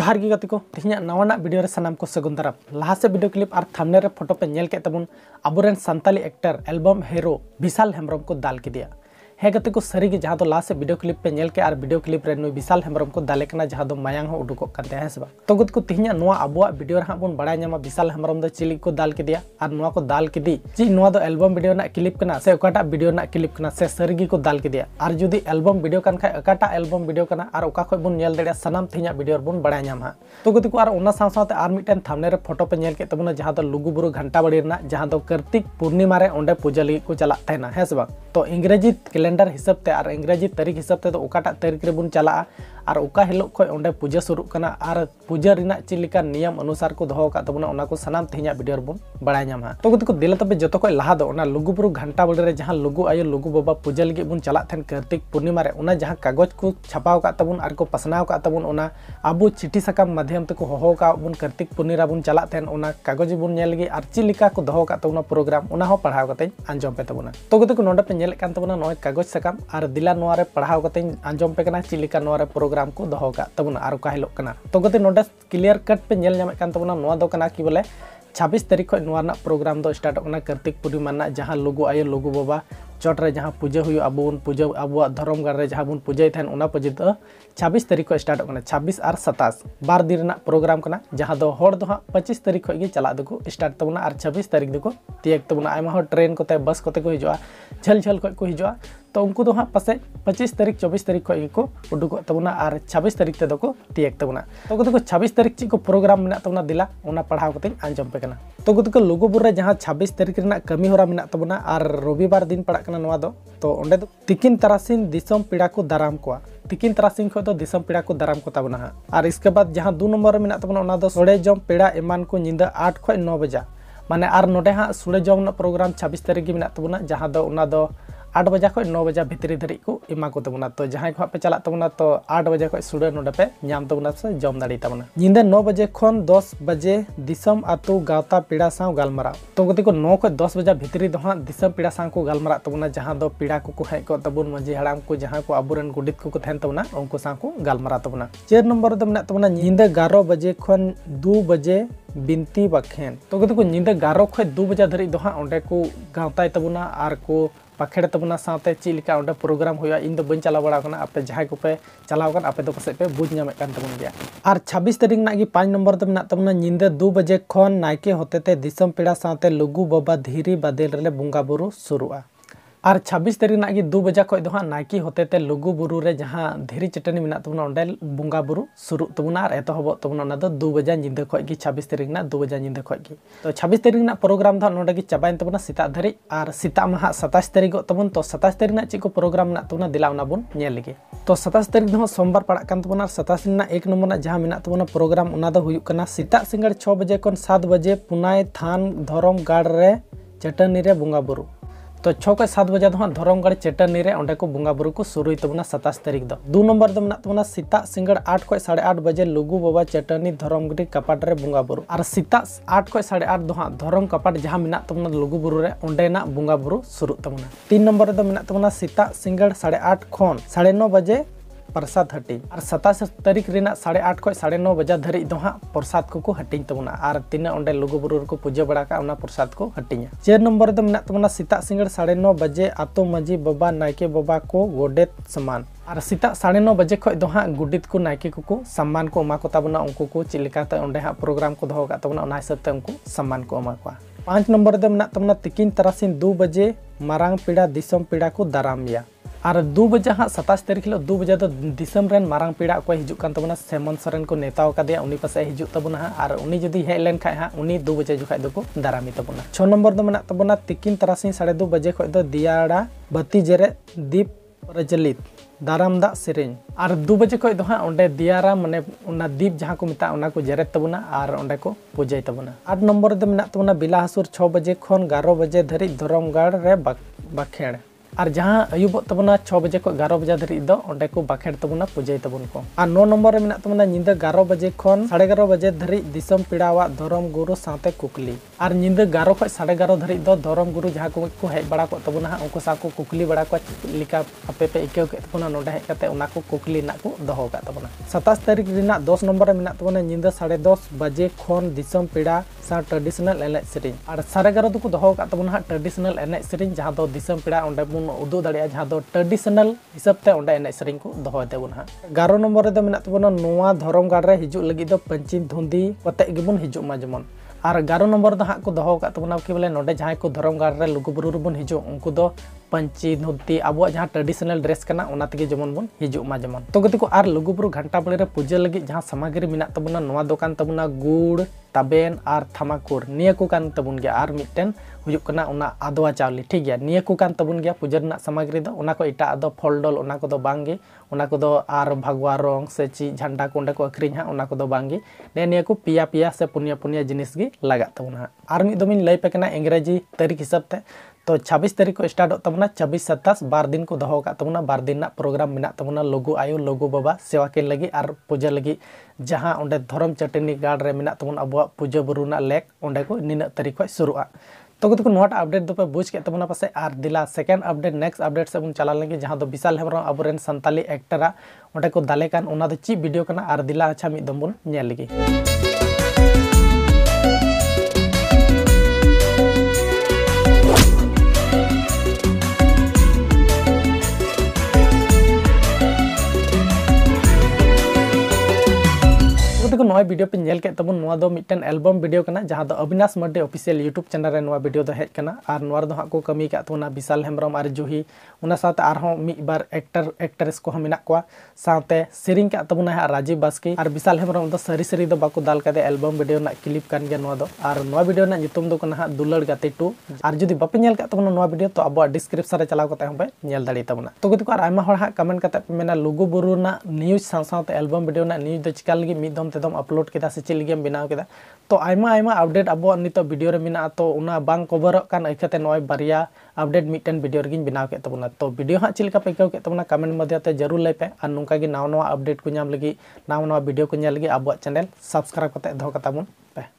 जोहार गी गति को तेहना नवाना वीडियो रे सनाम को सगुन दाराम लहा से वीडियो क्लिप और थंबनेल रे फोटो पे नेल के तबुन अबुरेन Santali actor album hero Vishal Hembram को दाल के दिया है गति को सरी के जहाँ तो लास्ट से वीडियो क्लिप पे नेल के और वीडियो क्लिप रे नुई विशाल हेम्ब्रम को दाले कना जहाँ तो मायांग हो उडुको करते हैं सब तो गति को तेहना नुआ अबुआ वीडियो रे बन बड़ा नामा विशाल हेम्ब्रम दो चिली को दाल के दिया और नुआ को दाल के दी जी नुआ दो एल्बम वीडियो ना क्लिप कना से ओकाटा वीडियो ना क्लिप कना से सरी को दाल के दिया और जुदी एल्बम वीडियो कान खाय ओकाटा एल्बम वीडियो कना और ओका खय बन नेल देड़ा सनाम तेहना वीडियो बन बड़ा नामा तो गति को और ओना साव सावते और मिटन थंबनेल रे फोटो पे नेल के तबना जहाँ तो लुगुबुरु घंटा बाड़ी रना जहाँ तो कार्तिक पूर्णिमा रे ओंडे पूजा लगी को चला तहना है से तो इंग्रेजी कैलेंडर हिसाब ते और इंग्रेजी तारीख हिसाब ते तो ओकाटा तारीख रे बन चला और ओका हिलो खय ओंडे पूजा शुरू कना और पूजा रिना चिलिका नियम अनुसार को दोहो का तबना ओना को सनाम तेहना वीडियो बन बड़ा नामा तो गति को दिला तबे जतो खय लहा दो ओना लुगुबुरु घंटा बाड़ी रे जहाँ लुगु आयो लुगु बाबा पूजा लगी बन चला थेन कार्तिक पूर्णिमा रे ओना जहाँ कागज को छापाव का तबन और को पसनाव का तबन ओना आबू चिठी सकाम माध्यम ते को होहो का बन कार्तिक पूर्णिमा बन चला थेन ओना कागज बन नेल लगी और चिलिका को दोहो का तबना प्रोग्राम ओना हो पढ़ाव कते आंजम पे तबना तो गति को नोंडे पे नेल कान तबना नय कागज सकाम और दिला नोआ रे पढ़ाव कते आंजम पे कना चिलिका नोआ रे प्रोग्राम को दोहो का तबना और का हिलो कना तो गति नोंडे क्लियर कट पे नेल नामे कान तबना नोआ दो कना कि बोले 26 तारीख खय नोआ प्रोग्राम दो स्टार्ट होना कार्तिक पूर्णिमा ना जहाँ लुगु आयो लुगु बाबा चोट रे जहाँ पूजा हुई अब पूजा अब धर्म गाड़ रे जहाँ बन पूजा थेन ओना पूजा दो 26 तारीख खय स्टार्ट होना 26 और 27 बार दिन ना प्रोग्राम कना जहाँ दो हर दो 25 तारीख खय गे चला दको स्टार्ट तबना और 26 तारीख दको तियक तबना आयमा हो ट्रेन कोते बस कोते को हिजुआ झल झल खय को हिजुआ तो उनको दो हाँ पासे 25 तारीख 24 तारीख खय को उडुको तबना और 26 तारीख ते दको तियक तबना तो गतो 26 तारीख ची को प्रोग्राम मेना तबना दिला ओना पढ़ाव कते आंजम पे कना तो गतो लुगुबुरु रे जहाँ 26 तारीख रना कमी होरा मेना तबना और रविवार दिन पड़ा कना नोआ दो तो ओंडे दो तिकिन तरासिन दिसम पीड़ा को दाराम को तिकिन तरासिन खो तो दिसम पीड़ा को दाराम को तबना और इसके बाद जहाँ 2 नंबर में तबना ओना दो सोड़े जम पीड़ा एमान को निंदा 8 खो 9 बजा माने और नोडे हाँ सोड़े जम प्रोग्राम 26 तारीख में तबना जहाँ दो ओना दो 8 बजा खो 9 बजा भितरी धरी को इमा को तबना तो जहाँ को पे चला तबना तो 8 बजे खो सुड़े नोडे पे नाम तबना से जम दाड़ी तबना निंदा 9 बजे खन 10 बजे दिसम आतु गावता पीड़ा साव गालमरा तो गति को 9 खो 10 बजा भितरी दो हाँ दिसम पीड़ा साव को गालमरा तबना जहाँ दो पीड़ा को हेज को तबन मंजी हड़ाम को जहाँ को अबुरन गुडित को थेन तबना उनको साव को गालमरा तबना 4 नंबर दो मेना तबना निंदा 11 बजे खन 2 बजे बिनती बाखेन तो गति को निंदा 11 खो 2 बजे धरी दो हाँ ओंडे को गावता तबना और को पाखेड़ तबना साथे चिलिका ओंडे प्रोग्राम होया इन दो बन चला बड़ा कना आपे जहां को पे चलाव कन आपे दो पसे पे बुझ नामे कान तबन गया और 26 तारीख ना की 5 नंबर ते मेना तबना निंदा 2 बजे खन नायके होतेते दिसम पीड़ा साथे लुगु बाबा धीरी बादेल रे बुंगा बुरु शुरुआ और 26 तारीख ना की 2 बजे खो दो हाँ नायकी होतेते लुगु बुरु रे जहाँ धीरी चटनी मेना तबना ओंडे बुंगा बुरु शुरू तबना और एतहब तबना ना दो 2 बजे निंदा खो की 26 तारीख ना 2 बजे निंदा खो की तो 26 तारीख ना प्रोग्राम दा नोडे की चाबाइन तबना सीता धरी और सीता महा 27 तारीख तबन तो 27 तारीख ना ची को प्रोग्राम ना तबना दिला ओना बन नेल लगे तो 27 तारीख दो सोमवार पड़ा कान तबना 27 ना 1 नंबर ना जहाँ मेना तबना प्रोग्राम ओना दो हुयुक कना सीता सिंगड़ 6 बजे खन 7 बजे पुनाय थान धरम गाड़ रे चटनी रे बुंगा बुरु तो 6 को 7 बजे दो धरमगढ़ चेटनी रे ओंडे को बुंगा बुरु को शुरू तबना 27 तारीख दो 2 नंबर दो मेना तबना सीता सिंगड़ 8 को 8:30 बजे लुगु बाबा चेटनी धरमगढ़ कपाट रे बुंगा बुरु और सीता 8 को 8:30 दो धरम कपाट जहाँ मेना तबना लुगु बुरु रे ओंडे ना बुंगा बुरु शुरू तबना 3 नंबर दो मेना तबना सीता सिंगड़ 8:30 खन 9:30 बजे प्रसाद हटिंग और 27 तारीख रेना 8:30 को 9:30 बजे धरी दो हाँ प्रसाद को हटिंग तबना और तीन ओंडे लुगु बुरु को पूजा बड़ा का ओना प्रसाद को हटिंग 4 नंबर दो मेना तबना सीता सिंगड़ 9:30 बजे आतो मजी बाबा नायके बाबा को गोडेत सम्मान और सीता 9:30 बजे खो दो हाँ गुडित को नायके को सम्मान को एमा को तबना उनको को चिलिकाते ओंडे हाँ प्रोग्राम को दोहो का तबना ओना हिसाब ते उनको सम्मान को एमा को 5 नंबर दो मेना तबना तिकिन तरासिन 2 बजे मारांग पीड़ा दिसम पीड़ा को दारामिया और 2 बजे हाँ 27 तारीख हिलो 2 बजे तो दिसम रेन मारांग पीड़ा को हिजुक कान तबना सेमन सोरेन को नेताव कादिया उनी पासे हिजुक तबना हाँ और उनी जदी हेज लेन खाय हाँ उनी 2 बजे जुखाय दो को दारामी तबना 6 नंबर दो मेना तबना तिकिन तरासिन 2:30 बजे खो दो दियाड़ा बत्ती जेरे दीप प्रज्वलित दाराम दा सेरेन और 2 बजे खो दो हाँ ओंडे दियारा माने उना दीप जहाँ को मिता उना को जेरेत तबना और ओंडे को पूजाय तबना 8 नंबर दो मेना तबना बिला हसुर 6 बजे खन 11 बजे धरी धरमगढ़ रे बाखेड़ और जहाँ अयुबो तबना 6 बजे को 11 बजे धरी दो ओंडे को बाखेड़ तबना पूजाई तबन को और 9 नंबर रे मेना तबना निंदा 11 बजे खन 11:30 बजे धरी दिसम पिड़ावा धरम गुरु साथे कुकली और निंदा 11 खन 11:30 धरी दो धरम गुरु जहाँ को हेज बड़ा को तबना उनको सा को कुकली बड़ा को लिका आपे पे इकेव के तबना नोडे हेज कते उना को कुकली ना को दोहो का तबना 27 तारीख रिना 10 नंबर रे मेना तबना निंदा 10:30 बजे खन दिसम पिड़ा सा ट्रेडिशनल एने सेरिंग और 11:30 दुको दोहो का तबना ट्रेडिशनल एने सेरिंग जहाँ दो दिसम पिड़ा ओंडे बुन उदु दाड़िया जहाँ दो ट्रेडिशनल हिसाब ते ओंडे एने सेरिंग को दोहो देबुन हा 11 नंबर रे दो मेना तबना नोवा धरम गाड़ रे हिजु लगी दो पंची धुंदी कते गिबुन हिजु मा जमन और 11 नंबर हाँ को दोहो का तबना कि बोले नोडे जहाँ को धरम गाड़ रे लुगुबुरु रबन हिजु उनको दो पंची धुती अब जहाँ ट्रेडिशनल ड्रेस करना उना तगे जमन बन हिजु मा जमन तो गति को आर लुगुबुरु घंटा बड़े रे पूजा लगी जहाँ सामग्री मिना तबना नोवा दोकान तबना गुड़ ताबेन और थमाकुर निया को कान तबुन गया और मिटन हुजुक कना उना आदवा चावली ठीक गया निया को कान तबुन गया पूजा रना सामग्री दो उना को इटा दो फलडल उना को दो बांगे उना को दो आर भगवा रंग से ची झंडा को को अखरिñ हा उना को दो बांगे ने निया को पिया पिया से पुनिया पुनिया जिनिस गी लगा तबुना और मिद दमिन लई पे कना अंग्रेजी तारीख हिसाब ते तो 26 तारीख को स्टार्ट तबना 26 27 बार दिन को दोहो का तबना बार दिन ना प्रोग्राम मिना तबना लोगो आयो लोगो बाबा सेवा के लगी और पूजा लगी जहाँ ओंडे धरम चटनी गाड़ रे मिना तबन अब पूजा बुरु ना लेक ओंडे को निना तारीख को शुरुआ तो को नोट अपडेट दो पे बुझ के तबना पासे और दिला सेकेंड अपडेट नेक्स्ट अपडेट से बन चला लगी जहाँ दो विशाल हेम्ब्रम अबरेन संताली एक्टरा ओंडे को दाले कान ओना दो ची वीडियो कना और दिला अच्छा मिद दम बन नेल लगी नवा वीडियो पे नेल के तबन नवा दो मिटन एल्बम वीडियो कना जहाँ दो Avinash Marde official YouTube channel रे नवा वीडियो दो हेज कना और नवा दो हां को कमी का तोना विशाल हेम्ब्रम और जुही उना साथे आरहों मी बार एक्टरेस को मिना को साथे सेरिंग का तबना है राजीव बास्की और विशाल हेम्ब्रम दो सरी सरी दो बाको दाल कदे एल्बम वीडियो ना क्लिप कान गया नवा दो और नवा वीडियो ना नितुम दो कना दुलड़ गाते 2 और जदी बापे नेल का तबना नवा वीडियो तो अब डिस्क्रिप्शन रे चलाव कते हम पे नेल दाड़ी तबना तो गति को और आयमा हर हा कमेंट कते पे मेना लुगु बुरु ना न्यूज़ साथ एल्बम वीडियो ना न्यूज़ दो चिका लगी मिदम तेदम अपलोड केदा से चिलगेम बनाव केदा तो आयमा अपडेट अब नित वीडियो रे मिना तो उना बांग कवर कान अखते नय बारिया अपडेट मिटन वीडियो रे गिन बनाव के तबना तो वीडियो हा चिलका पे के तबना कमेंट मध्य ते जरूर लय पे और नुका गी नाव नवा अपडेट को नाम लगी नाव नवा वीडियो को नेल लगी अब चैनल सब्सक्राइब कते दो कता बुन पे।